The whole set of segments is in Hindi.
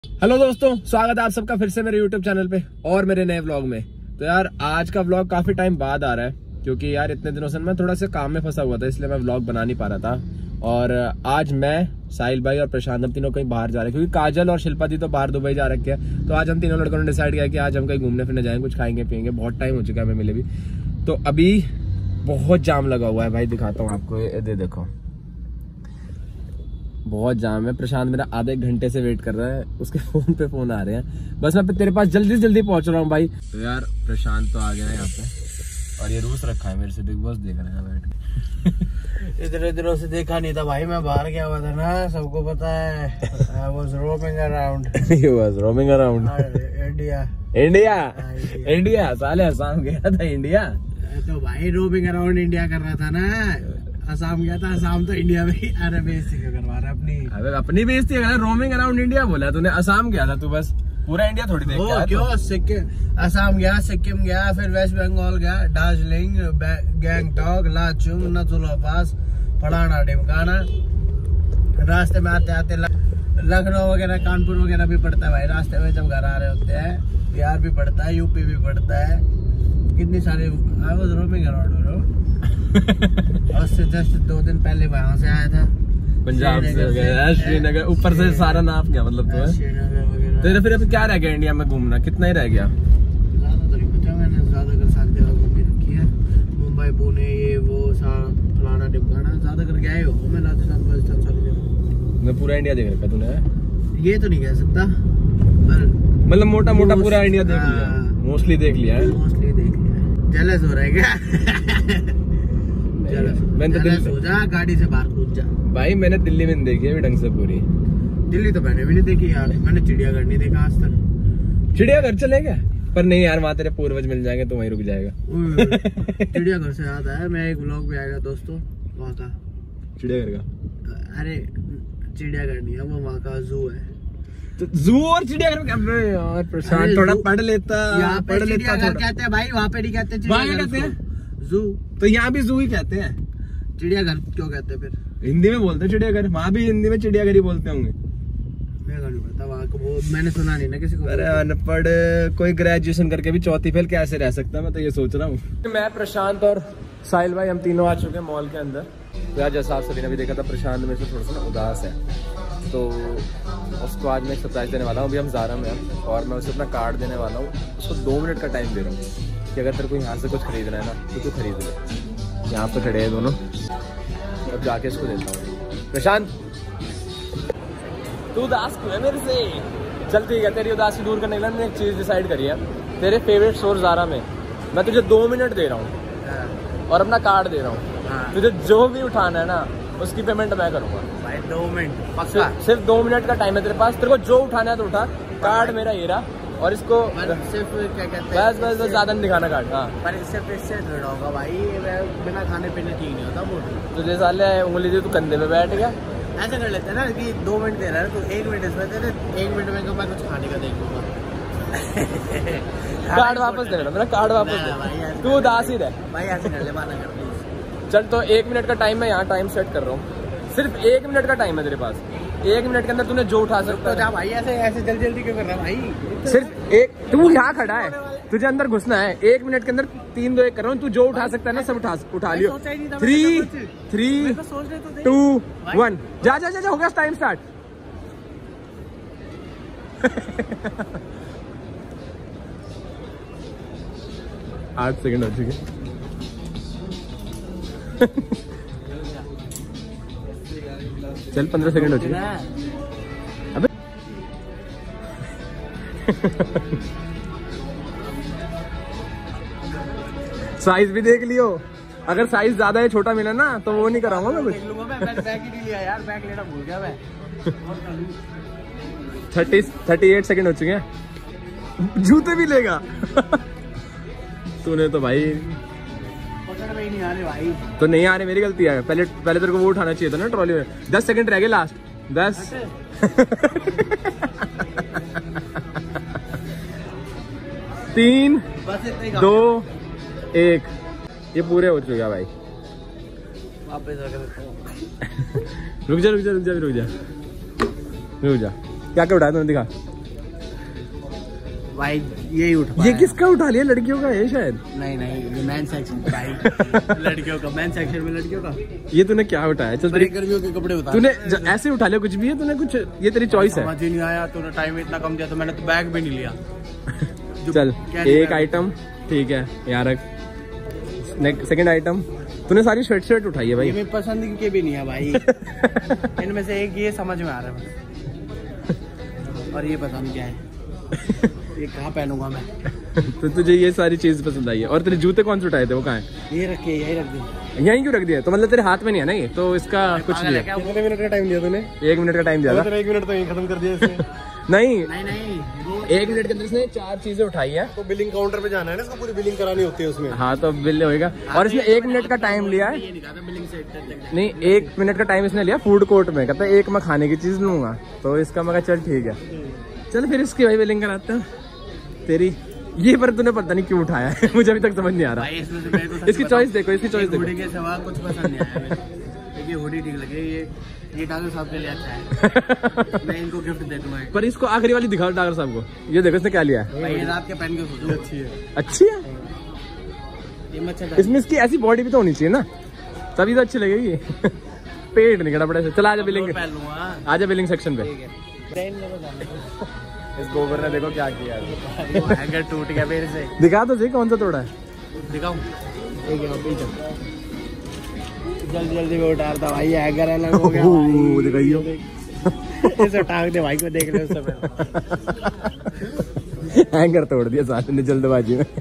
हेलो दोस्तों, स्वागत है आप सबका फिर से मेरे YouTube चैनल पे और मेरे नए व्लॉग में। तो यार आज का व्लॉग काफी टाइम बाद आ रहा है क्योंकि यार इतने दिनों से मैं थोड़ा सा काम में फंसा हुआ था, इसलिए मैं व्लॉग बना नहीं पा रहा था। और आज मैं, साहिल भाई और प्रशांत, हम तीनों कहीं बाहर जा रहे हैं क्योंकि काजल और शिल्पा दी तो बाहर दुबई जा रखे हैं। तो आज हम तीनों लड़कों ने डिसाइड किया कि आज हम कहीं घूमने फिरने जाएंगे, कुछ खाएंगे पियेंगे। बहुत टाइम हो चुका है हमें मिले भी। तो अभी बहुत जाम लगा हुआ है भाई, दिखाता हूँ आपको, ये देखो बहुत जाम है। प्रशांत मेरा आधे घंटे से वेट कर रहा है, उसके फोन पे फोन आ रहे हैं। बस मैं तेरे पास जल्दी से जल्दी पहुंच रहा हूँ भाई। तो यार प्रशांत तो आ गया है यहाँ पे और ये रूस रखा है मेरे से, बिग बॉस देख रहे हैं बैठ के। इतने दिनों से देखा नहीं था भाई, मैं बाहर गया हुआ था ना, सबको पता है। I was roaming around. He was roaming around. India साले असम गया था इंडिया। तो भाई रोमिंग अराउंड इंडिया कर रहा था ना, असम गया था। असम तो इंडिया में ही। अरे बेइज्जती क्यों करवा रहा है अपनी? अबे अपनी बेइज्जती है, रोमिंग अराउंड इंडिया बोला तूने। असम गया था तू, बस पूरा इंडिया थोड़ी देख के आया। क्यों सिक्किम, असम गया, सिक्किम गया, फिर वेस्ट बंगाल गया, दार्जिलिंग, गैंगटॉक, लाचुंग, नथुला पास, फलाना ढिमकाना। रास्ते में आते आते लखनऊ वगैरह, कानपुर वगैरह भी पड़ता है भाई रास्ते में जब घर आ रहे होते हैं। बिहार भी पड़ता है, यूपी भी पड़ता है, कितनी सारी। आई वाज रोमिंग अराउंड और उससे जस्ट 2 दिन पहले वहां से आया था, पंजाब से गया, श्रीनगर, ऊपर से सारा नाप गया मतलब तो। श्रीनगर वगैरह। तेरे फिर अभी क्या रह गया इंडिया में घूमना, कितना ही रह गया? ज्यादा तो नहीं पता, मैंने ज्यादातर सारी जगह घूमी रखी है। मुंबई, पुणे, ये वो फलाना ढिमकाना, ज्यादातर गया ही हो मैं। राजस्थान राजस्थान सारी जगह, मैं पूरा इंडिया देख रखा तूने। ये तो नहीं कह सकता, मतलब मोटा मोटा पूरा इंडिया देख लिया, मोस्टली देख लिया है। मोस्टली देख लिया। जेलस हो रहा है क्या? मैंने तो जेलस हो जा, गाड़ी से बाहर कूद जा भाई। मैंने दिल्ली में नहीं देखी है ढंग से पूरी। दिल्ली तो मैंने भी नहीं देखी यार, मैंने चिड़ियाघर नहीं देखा आज तक। चिड़ियाघर चलेगा पर नहीं यार, वहाँ तेरे पूर्वज मिल जाएंगे तो वहीं रुक जाएगा। चिड़ियाघर से याद आया, मैं एक व्लॉग भी आएगा दोस्तों वहाँ का, चिड़ियाघर का। अरे चिड़ियाघर नहीं है वो, वहाँ का जू है। तो जू और चिड़ियाघर में यार प्रशांत थोड़ा पढ़ लेता, यहाँ पे चिड़ियाघर कहते हैं भाई, वहाँ पे नहीं कहते चिड़ियाघर, जू। तो यहाँ भी जू ही कहते हैं, चिड़ियाघर क्यों कहते हैं फिर? हिंदी में बोलते हैं चिड़ियाघर, वहाँ भी हिंदी में चिड़ियाघर ही बोलते होंगे। मेरे को नहीं पता वहाँ को, वो मैंने सुना नहीं ना किसी को। अरे अनपढ़ कोई ग्रेजुएशन करके भी चौथी फेल कैसे रह सकता है, मैं तो ये सोच रहा हूँ। मैं, प्रशांत और साहिल भाई, हम तीनों आ चुके हैं मॉल के अंदर। तो यार जैसा आप सभी ने भी देखा था, प्रशांत में से थोड़ा सा उदास है, तो उसको आज मैं एक सरप्राइज देने वाला हूँ। अभी हम ज़ारा में हैं और मैं उसे अपना कार्ड देने वाला हूँ। उसको 2 मिनट का टाइम दे रहा हूँ कि अगर तेरे को यहाँ से कुछ खरीदना है ना तो तू खरीद ले। यहाँ पे खड़े हैं दोनों, अब जाके इसको देता हूँ। प्रशांत तू उदास क्यों है मेरे से? चल ठीक है, तेरी उदासी दूर करने के लिए मैंने एक चीज़ डिसाइड करी है। तेरे फेवरेट स्टोर ज़ारा में मैं तुझे 2 मिनट दे रहा हूँ और अपना कार्ड दे रहा हूँ। तुझे जो भी उठाना है ना उसकी पेमेंट मैं करूँगा भाई। 2 मिनट पक्का? सिर्फ 2 मिनट का टाइम है तेरे पास। तेरे को जो उठाना है तो उठा, कार्ड मेरा ये रहा। और इसको सिर्फ क्या कहते हैं, बस ज्यादा नहीं दिखाना कार्ड। हाँ पर सिर्फ इससे थोड़ा होगा भाई, बिना खाने पीने ठीक नहीं होता वो। तुझे साले उंगली दे, तू कंधे पे बैठ गया। ऐसा कर लेते हैं ना कि 2 मिनट दे रहा है तो 1 मिनट इसमें दे दे, 1 मिनट में मैं कुछ खाने का देख लूंगा। कार्ड वापस दे मेरा कार्ड वापस दे, तू उदास ही रह भाई। ऐसे कर ले, माना कर। चल तो 1 मिनट का टाइम, मैं यहाँ टाइम सेट कर रहा हूँ। सिर्फ 1 मिनट का टाइम है तेरे पास। 1 मिनट के अंदर तूने जो उठा सकता है। भाई ऐसे ऐसे जल्दी जल्दी क्यों कर रहा है भाई? सिर्फ एक, तू यहाँ खड़ा है, तुझे अंदर घुसना है। 1 मिनट के अंदर 3 2 1 कर रहा हूँ। तू जो उठा सकता है ना सब उठा लियो। 3 3 2 1 जा जा जा, हो गया टाइम स्टार्ट। 8 सेकंड हो चुके। चल 15 सेकंड हो चुके। अबे साइज भी देख लियो, अगर साइज ज्यादा है छोटा मिला ना तो वो नहीं कराऊंगा मैं कुछ। देख लूंगा मैं, बैग ही नहीं लिया यार, बैग लेना भूल गया मैं। 38 सेकंड हो चुके हैं। जूते भी लेगा। तूने तो भाई पकड़ में ही नहीं आ रहे भाई। तो नहीं आ रहे, मेरी गलती है। पहले तेरे को वो उठाना चाहिए था ना ट्रॉली में। 10 सेकंड रह गए लास्ट। 10 3 2 1 ये पूरे हो चुके भाई। वापस रुक जा क्या क्या उठाया तुमने, दिखा। भाई यही उठ पाया। ये किसका उठा लिया? लड़कियों का है शायद। नहीं ये मैन सेक्शन भाई। लड़कियों का मैन सेक्शन में लड़कियों का। ये तूने क्या उठाया? चल तेरी गर्मियों के कपड़े उतार। तूने ऐसे उठा लिया कुछ भी है? तूने कुछ, ये तेरी चॉइस है। समझ ही नहीं आया, तूने टाइम इतना कम दिया तो मैंने तो बैग भी नहीं लिया। चल एक आइटम ठीक है यहाँ रख। सेकंड आइटम तूने सारी शर्ट उठाई है भाई। ये मेरी पसंद के भी नहीं है भाई। इनमें से एक ये समझ में आ रहा है और ये पसंद क्या है। ये कहाँ पहनूंगा मैं? तो तुझे ये सारी चीज पसंद आई है। और तेरे जूते कौन से उठाए थे? वो कहाँ है? ये रखे, यही रख दिए। यहीं क्यों रख दिया? तो मतलब तेरे हाथ में नहीं है ना ये, तो इसका कुछ नहीं है। कितने मिनट का टाइम दिया तूने? 1 मिनट का टाइम दिया था। 1 मिनट तो यहीं खत्म कर दिया इसने। नहीं 1 मिनट के अंदर इसने 4 चीजें उठाई है। तो बिलिंग काउंटर पे जाना है ना, इसको पूरी बिलिंग करानी होती है उसमें। हाँ तो बिल होएगा। और इसने 1 मिनट का टाइम लिया है। नहीं 1 मिनट का टाइम इसने लिया फूड कोर्ट में। कहता है एक मैं खाने की चीज लूंगा, तो इसका मैं चल ठीक है। चल फिर इसकी भाई बिलिंग कराते हैं तेरी। ये पर तूने पता नहीं क्यों उठाया है। मुझे अभी तक समझ नहीं आ रहा। इसकी चॉइस देखो, इसकी चॉइस देखो। हुडी के सिवा कुछ पसंद नहीं आया। देखिए हुडी ठीक लगे। ये डागर साहब के लिए अच्छा है। मैं इनको गिफ्ट दे दूंगा। पर इसको आखिरी वाली दिखाओ डागर साहब को। ये देखो इसने क्या लिया है। भाई ये रात के पहन के सोचो। अच्छी है, अच्छी है। ये मच्छर इसमें इसकी ऐसी बॉडी भी तो होनी चाहिए ना, तभी तो अच्छी लगेगी। पेट नहीं कड़ा बड़े से। चला आजा बिलिंग, आजा बिलिंग सेक्शन पे। इस गोबर ने देखो क्या किया है। हैंगर टूट गया मेरे से। दिखा तो सही कौन सा तोड़ा है। दिखाऊं? जल्दी में उतारता भाई। हैंगर अलग हो गया भाई। दिखाइयो। इसे उठा दे भाई को, देख ले उस समय। हैंगर तोड़ दिया साथ ने जल्दबाजी में।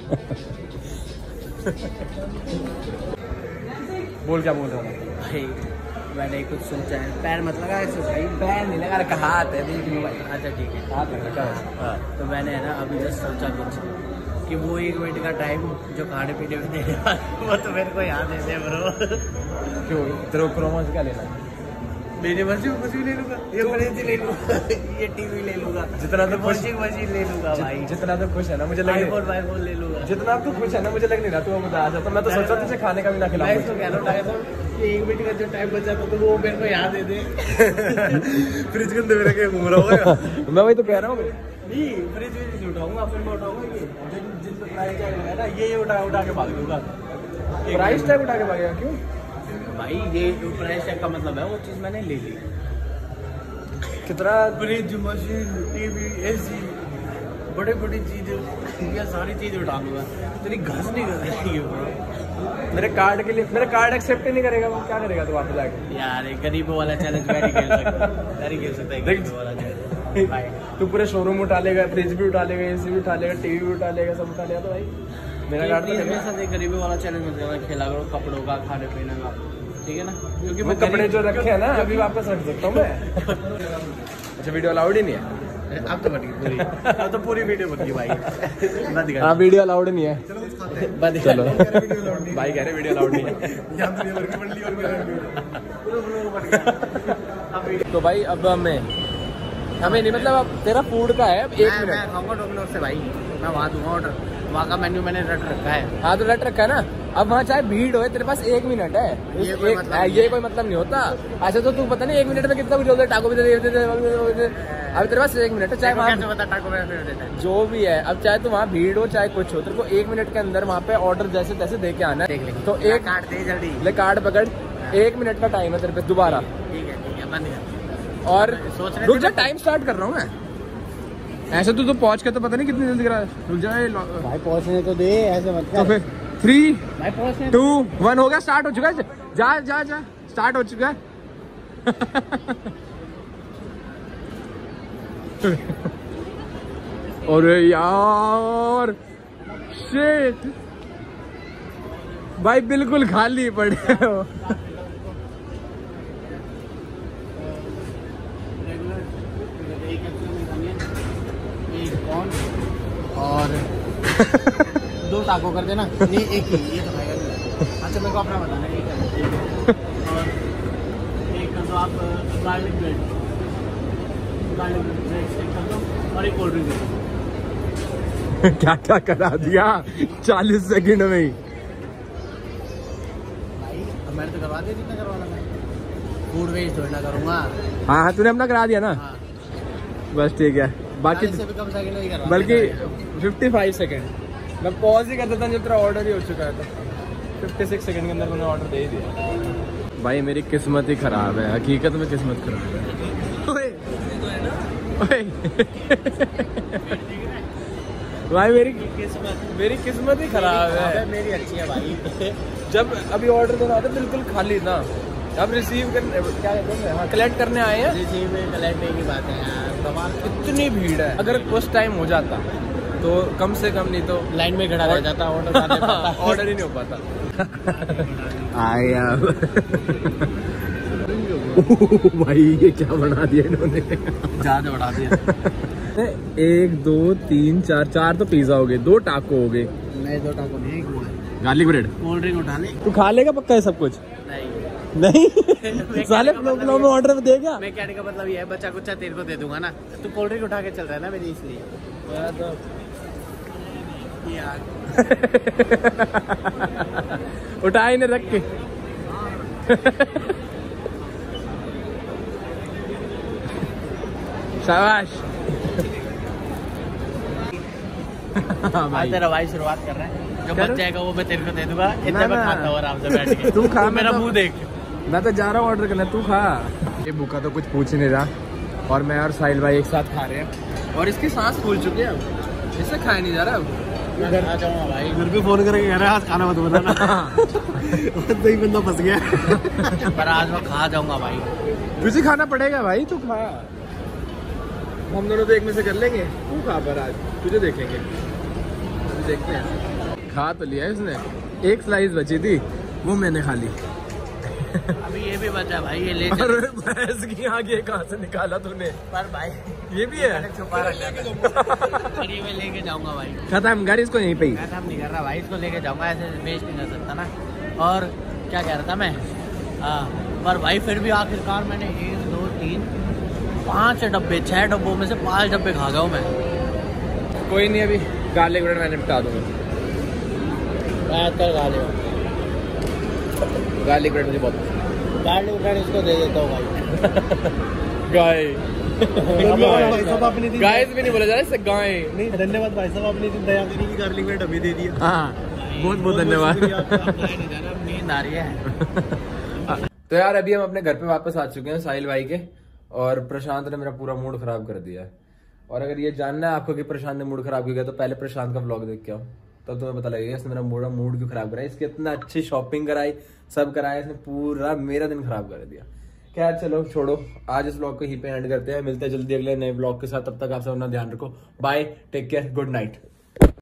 बोल क्या बोल रहा हूँ भाई? मैंने कुछ सोचा है। पैर मत लगा ऐसे भाई। पैर नहीं लगा रखा, हाथ है। देख लो भाई। अच्छा ठीक है, हाथ लग रखा है। हाँ तो मैंने है ना अभी जस्ट सोचा कुछ कि वो 1 मिनट का टाइम जो खाने पीने में देने वाला, वो तो मेरे को याद है ब्रो। क्यों तेरे को क्रोमा से क्या लेना है? मेरी मर्जी कुछ भी ले लूंगा। ये फ्रिज ले लूंगा, ये टीवी ले लूंगा, जितना तो वॉशिंग मशीन ले लूंगा भाई। जितना तो खुश है ना, मुझे लग आईफोन ले लूंगा। जितना तू खुश है ना, मुझे लग नहीं रहा तू बता। तो मैं तो सोचा तुझे खाने का भी ना मैं खिलाऊं। इसको कह रहा हूँ 1 मिनट का जो टाइम बचा था तो वो मेरे को याद दे दे। फ्रिज के अंदर के घूम रहा होगा। मैं वही तो कह रहा हूँ। नहीं फ्रिज नहीं उठाऊंगा, फिर मैं उठाऊंगा ये जिन प्राइस टैग है ना, ये उठा के भाग दूंगा। प्राइस टैग उठा के भागेगा क्यों? भाई ये प्राइस टैग का मतलब है वो चीज मैंने ले ली। कितना? फ्रिज, मशीन, टीवी, एसी, बड़ी चीजें, ये सारी चीज उठा लूंगा। तेरी घस नहीं कर रही है। मेरे कार्ड के लिए, मेरा कार्ड एक्सेप्ट ही नहीं करेगा। वो क्या करेगा तू वापस जाके? यार ये गरीबों वाला चैलेंज मैं नहीं खेल सकता। नहीं खेल सकता गरीबों वाला चैलेंज भाई। तू पूरे शोरूम उठा लेगा, फ्रिज भी उठा लेगा, एसी भी उठा लेगा, टीवी भी उठा लेगा, सब उठा लेगा। तो भाई मेरा कार्ड तो मेरे साथ एक गरीबों वाला चैलेंज मतलब खेला करो, कपड़ों का, खाने पीने का, ठीक है ना? क्योंकि वो कपड़े जो रखे हैं ना अभी वापस रख सकता हूँ मैं। अच्छा वीडियो अलाउड ही नहीं है? अब तो बन गई पूरी। अब तो पूरी वीडियो बन गई भाई। हाँ वीडियो अलाउड नहीं है। चलो भाई भाई कह रहे वीडियो अलाउड नहीं है। तो भाई अब हमें नहीं, मतलब अब तेरा फूड का है। अब 1 मिनट मैं खाऊंगा डोमिनोज से भाई। मैं वहाँ दूंगा ऑर्डर, वहाँ का मेन्यू मैंने रट रखा है। हाँ तो रट रखा है ना। अब वहाँ चाहे भीड़ हो, तेरे पास 1 मिनट है। ये कोई मतलब नहीं होता। अच्छा तो तू पता नहीं 1 मिनट में कितना कुछ होता है। टाको भी दे देते। अब तेरे पास 1 मिनट है, चाहे वहाँ जो भी है। अब चाहे तो वहाँ भीड़ हो चाहे कुछ हो, तेरे को 1 मिनट के अंदर वहाँ पे ऑर्डर जैसे तैसे दे के आना है। तो एक कार्ड दे जल्दी, ले कार्ड पकड़। 1 मिनट का टाइम है तेरे पे दोबारा। ठीक है बंद कर। और रुक जा, थे टाइम स्टार्ट कर रहा हूँ मैं। ऐसे तो पहुंच के तो पता नहीं कितनी जल्दी करा। रुक जा भाई, पहुंचने तो दे, ऐसे मत तो फिर 3 भाई, पहुंचने 2 1 हो गया। स्टार्ट हो चुका है। जा स्टार्ट हो चुका है। अरे यार शिट भाई, बिल्कुल खाली पड़े हो। और 2 टाको कर देना। नहीं एक ही, ये तो खाएगा नहीं। अच्छा मेरे को अपना बताना है। और एक कर दो आप गार्लिक ब्रेड कर दो, और एक कोल्ड ड्रिंक दे दो। क्या क्या करा दिया 40 सेकंड में ही। भाई अब मैंने तो करवा दिया जितना करवाना था। फूड वेस्ट थोड़ी ना करूँगा। हाँ तूने अपना करा दिया ना। हाँ बस ठीक है। बाकी से भी कम सेकंड नहीं करवा, बल्कि 55 सेकंड मैं पॉज ही कर देता जब तेरा ऑर्डर ही हो चुका था। 56 सेकंड के अंदर मैंने ऑर्डर दे ही दिया। भाई मेरी किस्मत ही खराब है, हकीकत में किस्मत खराब है। ओए भाई मेरी किस्मत ही खराब है। मेरी अच्छी है भाई। जब अभी ऑर्डर देना होता बिल्कुल खाली था, अब रिसीव करने क्या कहते हैं, हाँ कलेक्ट करने आए हैं। रिसीव में कलेक्ट की बात है यार, कमाल। इतनी भीड़ है, अगर उस टाइम हो जाता तो कम से कम नहीं तो लाइन में खड़ा रह जाता, ऑर्डर ही नहीं हो पाता। आया भाई ये क्या बना दिया इन्होंने, ज्यादा बढ़ा दिया। 1 2 3 4 तो पिज्जा हो गए, 2 टाको हो गए। नहीं 2 टाको नहीं, 1 गार्लिक ब्रेड। कोल्ड ड्रिंक उठा ले। तू खा लेगा पक्का है सब कुछ? नहीं साले फ्लो में ऑर्डर में देगा। मैं कहने का मतलब ये है, बच्चा कुछ तेरे को दे दूंगा ना, तू कोल्ड ड्रिंक उठा के चल रहा है ना मेरी, इसलिए उठा ही नहीं रख के। शाबाश। तेरा भाई शुरुआत कर रहा है, जो बच जाएगा वो मैं तेरे को दे दूंगा। इतना मैं खाता हूँ आराम से बैठ के। तू खा, मेरा मुंह देख। मैं तो जा रहा हूँ ऑर्डर करने, तू खा। ये भूखा तो कुछ पूछ ही नहीं रहा, और मैं और साहिल भाई एक साथ खा रहे हैं, और इसकी सांस फूल चुकी है, इससे खाया नहीं जा रहा। मैं घर आ जाऊंगा भाई, घर पे फोन करके कह रहा है आज खाना मत बनाना। सही बंदा फंस गया। पर आज मैं खा जाऊंगा भाई। तुझे खाना पड़ेगा भाई, तू खा। हम दोनों तो एक में से कर लेंगे, तू खा, पर आज तुझे देखेंगे, देखते हैं। खा तो लिया इसने, एक स्लाइस बची थी वो मैंने खा ली। अभी ये भी बचा भाई, ये ले अरे भैंस की आगे कहाँ से निकाला तूने? पर भाई ये भी है, छुपा रखा था। पर ये मैं लेके जाऊंगा भाई। खत्म गाड़ी इसको यहीं पे ही। खत्म नहीं कर रहा भाई, इसको लेके जाऊंगा, ऐसे वेस्ट नहीं कर सकता ना। और क्या कह रहा था मैं, हाँ पर भाई फिर भी आखिरकार मैंने 1 2 3 5 डब्बे, 6 डब्बों में से 5 डब्बे खा गया हूँ मैं। कोई नहीं, अभी गार्लिक ब्रेड मैंने निपटा दूंगा। मैं कर खा लिया गार्लिक ब्रेड मुझे बहुत गार्लिक ब्रेड, इसको दे देता हूँ भाई। गाय भाई साहब आपने दी, गाइस भी नहीं बोला जा रहा इससे, गाय नहीं धन्यवाद भाई साहब, आपने दया करी कि गार्लिक ब्रेड अभी दे दिया। हाँ बहुत बहुत धन्यवाद। नींद आ रही है। तो यार अभी हम अपने घर पे वापस आ चुके हैं साहिल भाई के, और प्रशांत ने मेरा पूरा मूड खराब कर दिया है। और अगर ये जानना है आपको कि प्रशांत ने मूड खराब क्यों किया, तो पहले प्रशांत का व्लॉग देख के आओ, तब तुम्हें पता लगेगा इसने मेरा मूड क्यों खराब कराया। इसकी इतना अच्छी शॉपिंग कराई, सब कराया, इसने पूरा मेरा दिन खराब कर दिया। खैर चलो छोड़ो, आज इस व्लॉग को यहीं पे एंड करते हैं। मिलते हैं जल्दी अगले नए व्लॉग के साथ, तब तक आप सब अपना ध्यान रखो। Bye, take care, good night.